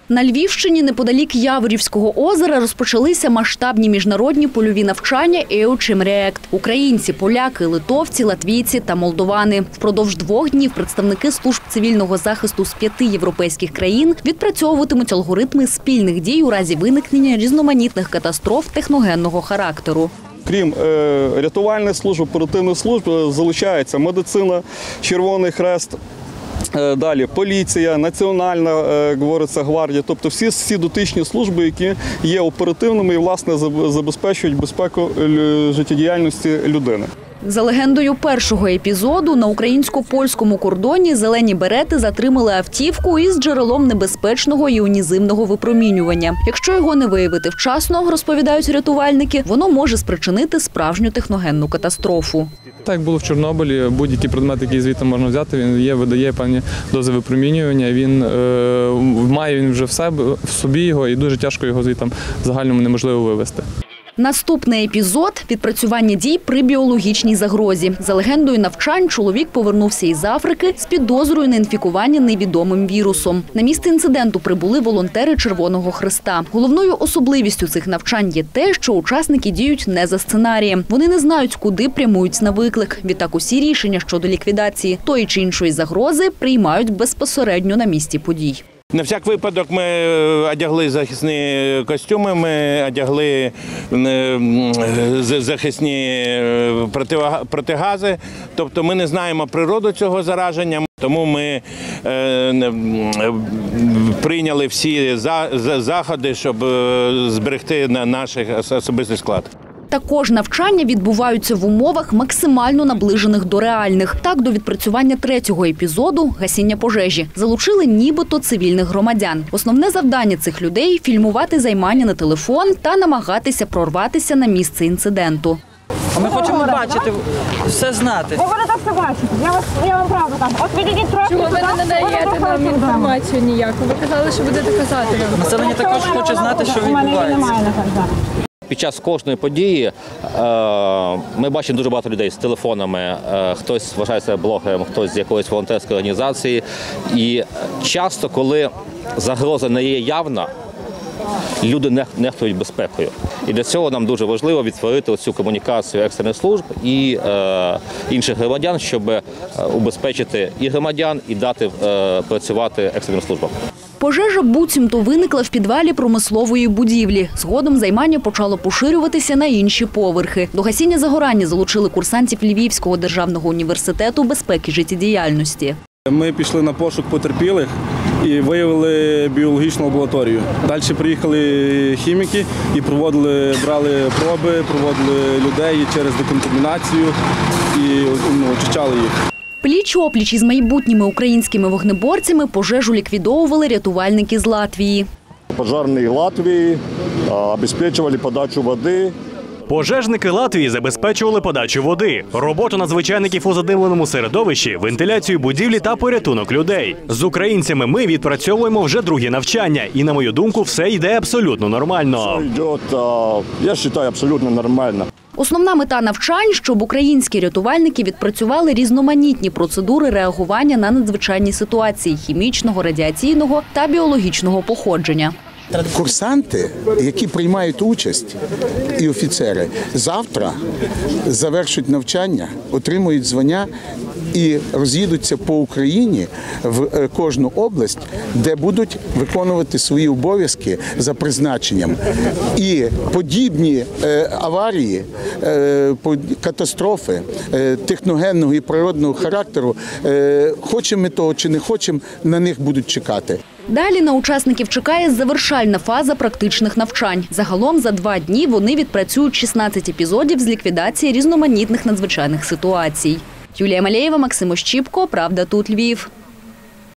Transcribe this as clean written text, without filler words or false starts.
На Львівщині неподалік Яворівського озера розпочалися масштабні міжнародні польові навчання «EUCHIM-REACT». Українці, поляки, литовці, латвійці та молдовани. Впродовж 2 днів представники служб цивільного захисту з 5 європейських країн відпрацьовуватимуть алгоритми спільних дій у разі виникнення різноманітних катастроф техногенного характеру. Крім рятувальних служб, оперативних служб, залучається медицина, Червоний Хрест, далі поліція, Національна, говориться, гвардія, тобто всі дотичні служби, які є оперативними і, власне, забезпечують безпеку життєдіяльності людини. За легендою першого епізоду, на українсько-польському кордоні зелені берети затримали автівку із джерелом небезпечного іонізивного випромінювання. Якщо його не виявити вчасно, розповідають рятувальники, воно може спричинити справжню техногенну катастрофу. Так було в Чорнобилі. Будь-який предмет, який звідти можна взяти, він видає певні дози випромінювання. Він має вже в собі його, і дуже тяжко його звідти в загальному неможливо вивести. Наступний епізод – відпрацювання дій при біологічній загрозі. За легендою навчань, чоловік повернувся із Африки з підозрою на інфікування невідомим вірусом. На місце інциденту прибули волонтери Червоного Хреста. Головною особливістю цих навчань є те, що учасники діють не за сценарієм. Вони не знають, куди прямують на виклик. Відтак усі рішення щодо ліквідації тої чи іншої загрози приймають безпосередньо на місці подій. На всяк випадок ми одягли захисні костюми, ми одягли захисні протигази, тобто ми не знаємо природу цього зараження, тому ми прийняли всі заходи, щоб зберегти наш особистий склад. Також навчання відбуваються в умовах, максимально наближених до реальних. Так, до відпрацювання 3-го епізоду – гасіння пожежі – залучили нібито цивільних громадян. Основне завдання цих людей – фільмувати займання на телефон та намагатися прорватися на місце інциденту. Ми хочемо бачити, все знати. Ви будете все бачити, я вам правду кажу. От відійдіть трошки. Чому ви не надаєте нам інформацію ніяку? Ви казали, що будете казати нам. Населення також хоче знати, що відбувається. Під час кожної події ми бачимо дуже багато людей з телефонами, хтось вважає себе блогером, хтось з якоїсь волонтерської організації. І часто, коли загроза не є явна, люди нехтують безпекою. І для цього нам дуже важливо відтворити цю комунікацію екстрених служб і інших громадян, щоб убезпечити і громадян, і дати працювати екстреним службам. Пожежа буцімто виникла в підвалі промислової будівлі. Згодом займання почало поширюватися на інші поверхи. До гасіння загорання залучили курсантів Львівського державного університету безпеки життєдіяльності. Ми пішли на пошук потерпілих і виявили біологічну лабораторію. Далі приїхали хіміки і брали проби, проводили людей через деконтамінацію і очищали їх. Пліч-опліч із майбутніми українськими вогнеборцями пожежу ліквідовували рятувальники з Латвії. Пожежники Латвії забезпечували подачу води. Пожежники Латвії забезпечували подачу води, роботу надзвичайників у задимленому середовищі, вентиляцію будівлі та порятунок людей. З українцями ми відпрацьовуємо вже 2-гі навчання. І, на мою думку, все йде абсолютно нормально. Все йде, я вважаю, абсолютно нормально. Основна мета навчань – щоб українські рятувальники відпрацювали різноманітні процедури реагування на надзвичайні ситуації хімічного, радіаційного та біологічного походження. Курсанти, які приймають участь, і офіцери, завтра завершують навчання, отримують звання і роз'їдуться по Україні в кожну область, де будуть виконувати свої обов'язки за призначенням. І подібні аварії, катастрофи техногенного і природного характеру, хочемо ми того чи не хочемо, на них будуть чекати. Далі на учасників чекає завершальна фаза практичних навчань. Загалом за 2 дні вони відпрацюють 16 епізодів з ліквідації різноманітних надзвичайних ситуацій. Юлія Малеєва, Максим Ощіпко, «Правда тут Львів».